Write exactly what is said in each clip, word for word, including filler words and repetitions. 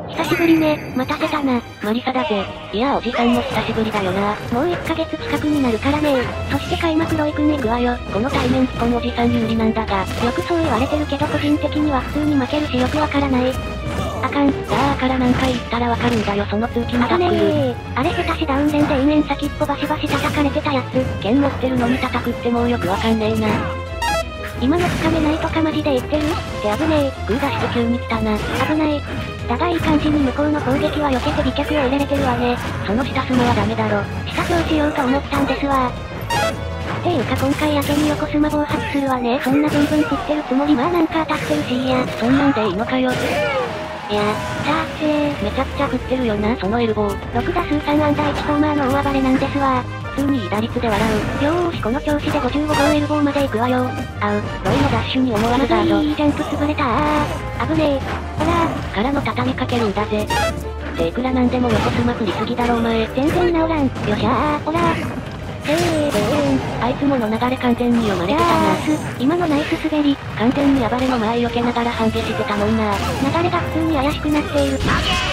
久しぶりね、待たせたな。 マリサだぜ。いやおじさんも久しぶりだよな。 もういっかげつ近くになるからね。そして開幕ロイ君行くわよ。 この対面スポンおじさん有利なんだが。 よくそう言われてるけど個人的には普通に負けるしよくわからない。あかん。 だーから何回言ったらわかるんだよその通勤あだタックル。 ねー。あれ下手しダウンレンで延々先っぽバシバシ叩かれてたやつ。 剣持ってるのに叩くってもうよくわかんねえな。 今のつかめないとかマジで言ってるって危ねえ。 グー出して急に来たな。 危ない。だがいい感じに向こうの攻撃は避けて美脚を入れれてるわね。 その下スマはダメだろ。 下強しようと思ったんですわ。っていうか今回やけに横スマ暴発するわね。そんなブンブン振ってるつもりまあなんか当たってるしいや。 そんなんでいいのかよ。 いや、さあせー。 めちゃくちゃ振ってるよなそのエルボー。 ろく打数さん安打いちホーマーの大暴れなんですわ。 普通にいい打率で笑う。 よーしこの調子でごじゅうご号エルボーまで行くわよ。 あう、ロイのダッシュに思わずガード。 いいジャンプ潰れたあー。危ねえ。ほらー。からの畳みかけるんだぜ。っていくらなんでも横スマ振りすぎだろお前。 全然治らん。よっしゃー。ほらせーー。 あいつもの流れ完全に読まれてたな。 今のナイス滑り。 完全に暴れの前避けながら半下してたもんな。 流れが普通に怪しくなっている。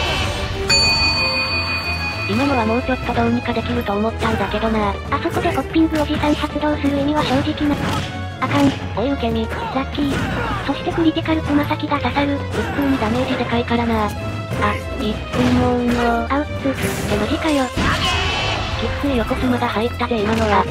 今のはもうちょっとどうにかできると思ったんだけどな。 あそこでホッピングおじさん発動する意味は正直な。あかん。 おい受け身。 ラッキー。そしてクリティカルつま先が刺さる。 普通にダメージでかいからな。あ、いつもの。 アウッツ。ってマジかよ。 きつい横スマが入ったぜ今のは。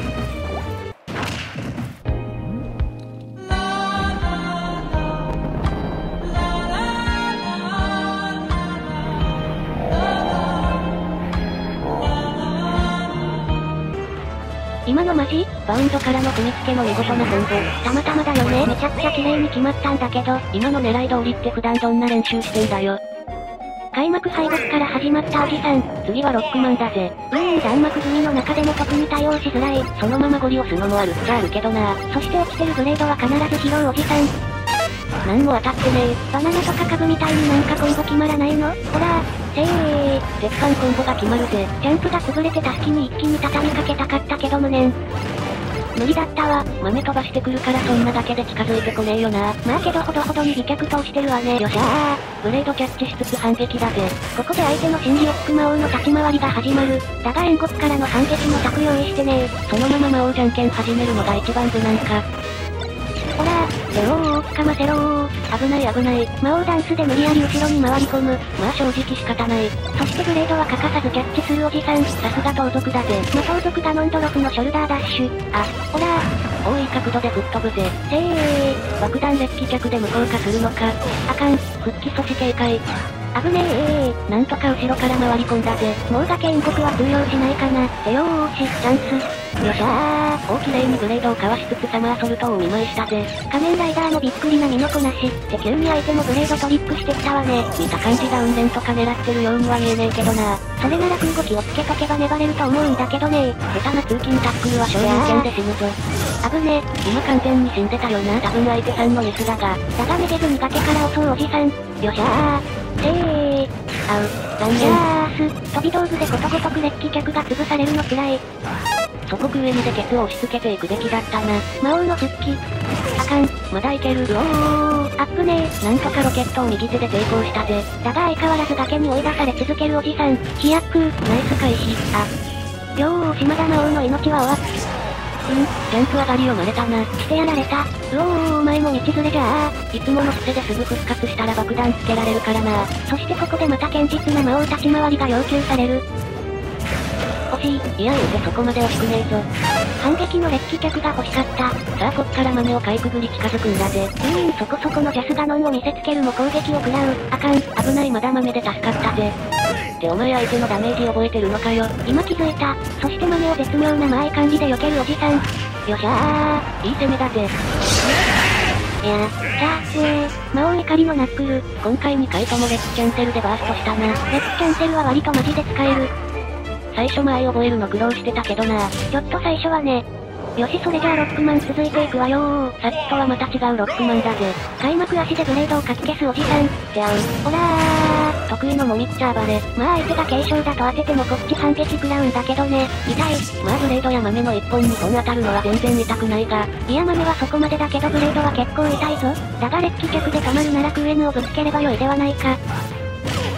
今のマジ？ バウンドからの組み付けの見事なコンボ。 たまたまだよね。めちゃくちゃ綺麗に決まったんだけど。 今の狙い通りって普段どんな練習してんだよ。 開幕敗北から始まったおじさん。 次はロックマンだぜ。 うーん弾幕組の中でも特に対応しづらい。 そのままゴリ押すのもあるっちゃあるけどな。 そして落ちてるブレードは必ず拾うおじさん。 なんも当たってねえ。 バナナとかカブみたいになんかコンボ決まらないの？ほらせー。 鉄板コンボが決まるぜ。 ジャンプが潰れてた隙に一気に畳みかけたかったけど無念。無理だったわ。 豆飛ばしてくるからそんなだけで近づいてこねえよな。 まあけどほどほどに美脚通してるわね。よっしゃー。ブレードキャッチしつつ反撃だぜ。 ここで相手の心理をつく魔王の立ち回りが始まる。だが遠国からの反撃も卓用意してねそのまま魔王じゃんけん始めるのが一番無難か。 ほらレオー、捕ませろー。 危ない危ない。 魔王ダンスで無理やり後ろに回り込む。 まあ正直仕方ない。 そしてブレードは欠かさずキャッチするおじさん。 さすが盗賊だぜ。 の盗賊がノンドロフのショルダーダッシュ。あ、ほら多い角度で吹っ飛ぶぜ。 せー。 爆弾列機脚で無効化するのか。 あかん。 復帰阻止警戒。 危ねえー。 なんとか後ろから回り込んだぜ。 もうだけ遠国は通用しないかな。でよーし、チャンス。よっしゃー。 お綺麗にブレードをかわしつつサマーソルトをお見舞いしたぜ。 仮面ライダーのびっくりな身のこなし。って急に相手もブレードトリックしてきたわね。 見た感じダウンレンとか狙ってるようには見えねえけどな。 それなら空動きをつけとけば粘れると思うんだけどね。 下手な通勤タックルは昇竜拳で死ぬぞ。 危ね。 今完全に死んでたよな。多分相手さんのミスだが。 だがめげずに崖から襲うおじさん。よっしゃー。せー。 あう、残念。 やーす。飛び道具でことごとく列機脚が潰されるのつらい。 祖国上にでケツを押し付けていくべきだったな。 魔王の復帰。あかん。 まだいける。うおー。 アップねー。 なんとかロケットを右手で成功したぜ。 だが相変わらず崖に追い出され続けるおじさん。飛躍。 ナイス回避。 あ。よーしまだ魔王の命は終わっ。 うん、ジャンプ上がりをまれたな。 してやられた。うおー、お前も道連れじゃあ。 いつもの癖ですぐ復活したら爆弾つけられるからな。 そしてここでまた堅実な魔王立ち回りが要求される。惜しい。 いや言うてそこまで惜しくねえぞ。 反撃の列機脚が欲しかった。 さあこっから豆をかいくぐり近づくんだぜ。 うーん、そこそこのジャスガノンを見せつけるも攻撃を食らう。あかん。 危ないまだ豆で助かったぜ。ってお前相手のダメージ覚えてるのかよ。 今気づいた。そして豆を絶妙な間合い管理で避けるおじさん。よっしゃー。いい攻めだぜ。 いや、さあ、ねー、魔王怒りのナックル。 今回にかいともレッツキャンセルでバーストしたな。 レッツキャンセルは割とマジで使える。 最初間合い覚えるの苦労してたけどな。 ちょっと最初はね。よしそれじゃあロックマン続いていくわよー。 さっきとはまた違うロックマンだぜ。 開幕足でブレードをかき消すおじさん。 じゃう。 ほらー。 得意のもみっちゃ暴れ。 まあ相手が軽傷だと当ててもこっち反撃食らうんだけどね。痛い。 まあブレードや豆の一本に本当たるのは全然痛くないが。 いや豆はそこまでだけどブレードは結構痛いぞ。だが列機脚で止まるならクーエヌをぶつければ良いではないか。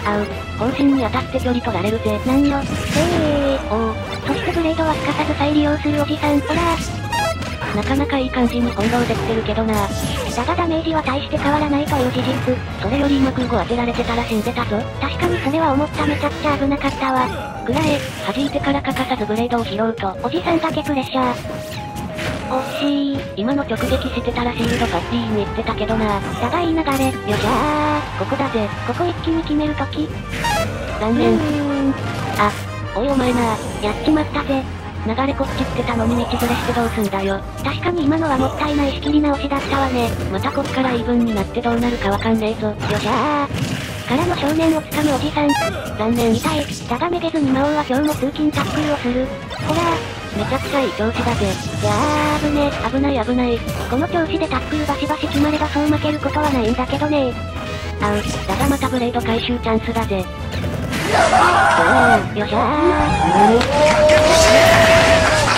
あう、方針に当たって距離取られるぜ。 なんよ。えー。おお。そしてブレードはすかさず再利用するおじさん。ほらなかなかいい感じに翻弄できてるけどな。 だがダメージは大して変わらないという事実。 それより今空母当てられてたら死んでたぞ。 確かにそれは思った。めちゃくちゃ危なかったわ。 くらえ、弾いてから欠かさずブレードを拾うと。 おじさんだけプレッシャー。惜しい。 今の直撃してたらシールドパッティーに行ってたけどな。 だがいい流れ。よっしゃー。 ここだぜ。 ここ一気に決めるとき。 残念。 あ、 おいお前な。 やっちまったぜ。 流れこっちってたのに道ずれしてどうすんだよ。 確かに今のはもったいない仕切り直しだったわね。 またこっからイーブンになってどうなるかわかんねえぞ。よっしゃー。からの少年をつかむおじさん。 残念。 痛い。だがめげずに魔王は今日も通勤タックルをする。ほらめちゃくちゃいい調子だぜ。 いやー危ねえ。 危ない危ない。 この調子でタックルバシバシ決まればそう負けることはないんだけどね。 あう、だがまたブレード回収チャンスだぜ。 おー、よっしゃー。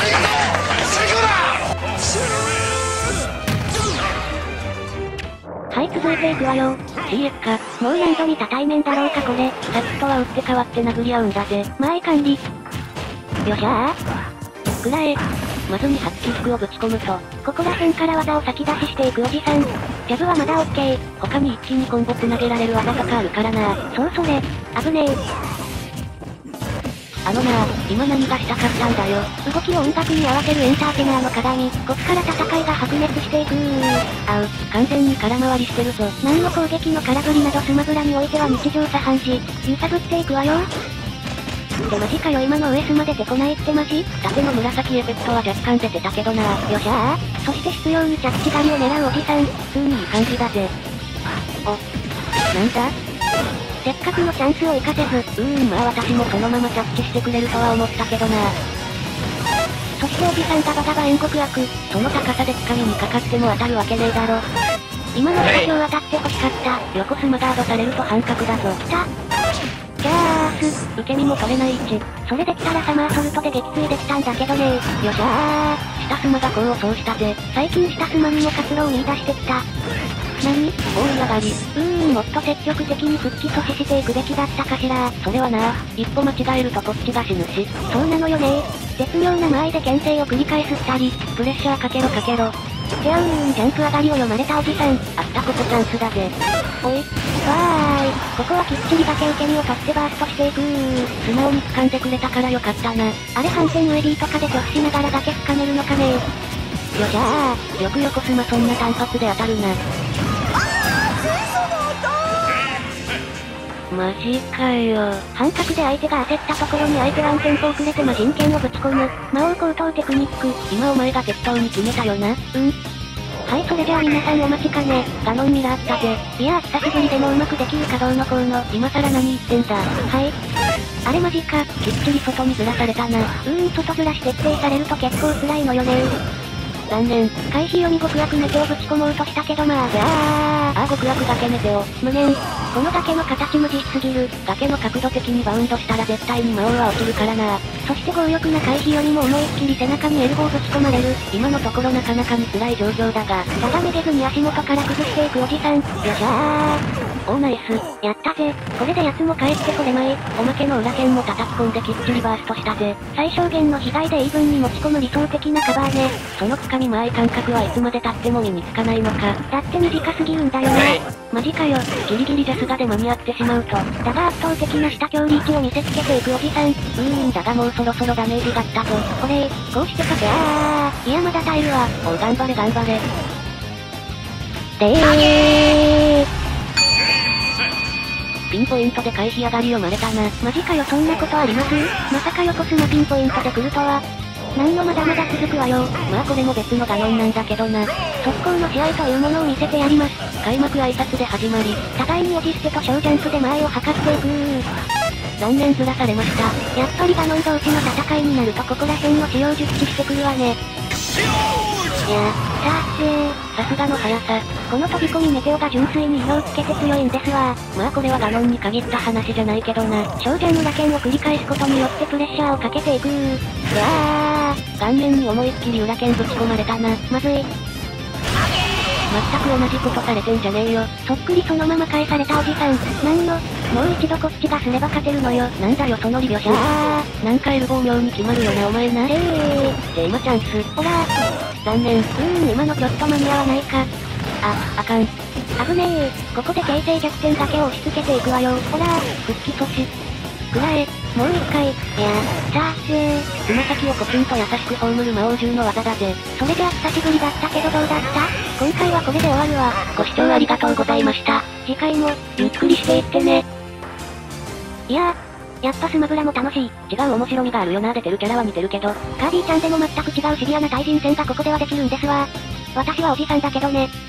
はい、続いていくわよ。 シーエフ か。 もう何度見た対面だろうかこれ。 さっきとは打って変わって殴り合うんだぜ。 間合い管理。よっしゃー。 くらえ。まずにはち起伏をぶち込むと。 ここら辺から技を先出ししていくおじさん。ジャブはまだオッケー。 他に一気にコンボつなげられる技とかあるからな。 そうそれ。危ねえ。 あのなぁ、今何がしたかったんだよ。 動きを音楽に合わせるエンターテイナーの鏡。こっから戦いが白熱していくー。 あう、完全に空回りしてるぞ。 何の攻撃の空振りなどスマブラにおいては日常茶飯事。揺さぶっていくわよ。ってマジかよ今の上スマ出てこないってマジ？ 縦の紫エフェクトは若干出てたけどな。 よっしゃー。そして執拗に着地狩りを狙うおじさん。 普通にいい感じだぜ。お、なんだ？ せっかくのチャンスを生かせず。 うーんまあ私もそのまま着地してくれるとは思ったけどな。 そしておじさんガバガバ遠国悪。 その高さで掴みにかかっても当たるわけねえだろ。 今のスタジオ当たって欲しかった。 横スマガードされると半角だぞ。 来た。じゃあーす。 受け身も取れない位置。 それできたらサマーソルトで撃墜できたんだけどね。よっしゃー。 下スマが功を奏したぜ。 最近下スマにも活路を見出してきた。何？ 大い上がり。 うーん、もっと積極的に復帰阻止していくべきだったかしら。 それはな、一歩間違えるとこっちが死ぬし。 そうなのよね。絶妙な間合いで牽制を繰り返す二人。 プレッシャーかけろかけろ。 じゃあうーん、ジャンプ上がりを読まれたおじさん。 あったここチャンスだぜ。 おい。わーい。ここはきっちりだけ受け身を取ってバーストしていくー。 素直に掴んでくれたからよかったな。 あれ反転ウェディとかで拒否しながらだけ掴めるのかね。よっしゃー。 よく横スマそんな単発で当たるな。マジかよ。 半角で相手が焦ったところに相手は暗転フォークレて魔人剣をぶち込む。魔王高等テクニック。 今お前が適当に決めたよな。 うん。はいそれじゃあ皆さんお待ちかね。 ガノンミラーったぜ。 いやー久しぶりでもうまくできるかどうのこうの。 今更何言ってんだ。 はい。あれマジか。 きっちり外にずらされたな。うーん外ずらし徹底されると結構辛いのよね残念。 回避読み極悪メテをぶち込もうとしたけどまあ。 じゃああー極悪崖メテを。 無念。この崖の形無実すぎる。 崖の角度的にバウンドしたら絶対に魔王は落ちるからな。 そして強力な回避よりも思いっきり背中にエルボーぶち込まれる。 今のところなかなかに辛い状況だが。 ただめげずに足元から崩していくおじさん。よっしゃー。 おーナイス。 やったぜ。これで奴も帰ってこれまい。 おまけの裏剣も叩き込んできっちりバーストしたぜ。 最小限の被害でイーブンに持ち込む理想的なカバーね。 その掴み間合い感覚はいつまで経っても身につかないのか。 だって短すぎるんだよね。 マジかよ。ギリギリジャスガで間に合ってしまうと。 だが圧倒的な下距離位置を見せつけていくおじさん。うーんだがもうそろそろダメージがったぞ。 これ、こうしてかけあー。いやまだ耐えるわ。 おう頑張れ頑張れ。 でー。 ピンポイントで回避上がりをまれたな。 マジかよそんなことあります？まさか横スマピンポイントで来るとは。なんのまだまだ続くわよ。 まあこれも別のガノンなんだけどな。 速攻の試合というものを見せてやります。 開幕挨拶で始まり。 互いにオジステと小ジャンプで前を測っていくー。 残念ずらされました。 やっぱりガノン同士の戦いになるとここら辺の使用術してくるわね。 いやさーせー。 さすがの速さ。 この飛び込みメテオが純粋に色をつけて強いんですわ。 まあこれはガノンに限った話じゃないけどな。 小ジャン裏剣を繰り返すことによってプレッシャーをかけていくー。いやー。 顔面に思いっきり裏剣ぶち込まれたな。 まずい。 全く同じことされてんじゃねえよ。 そっくりそのまま返されたおじさん。なんの、 もう一度こっちがすれば勝てるのよ。 なんだよそのリ描写。 あー。 なんかエルボー妙に決まるよなお前な。 ええー。で今チャンス。 ほらー。残念。 うーん今のちょっと間に合わないか。 あ、あかん。 危ねえ。ここで形勢逆転だけを押し付けていくわよ。ほら復帰阻止。 くらえ。もう一回。いや、さあつー。 つま先をコツンと優しく葬る魔王獣の技だぜ。 それじゃあ久しぶりだったけどどうだった？今回はこれで終わるわ。 ご視聴ありがとうございました。 次回も、 ゆっくりしていってね。 いやー、やっぱスマブラも楽しい。 違う面白みがあるよな。出てるキャラは似てるけど。 カービィちゃんでも全く違うシビアな対人戦がここではできるんですわ。私はおじさんだけどね。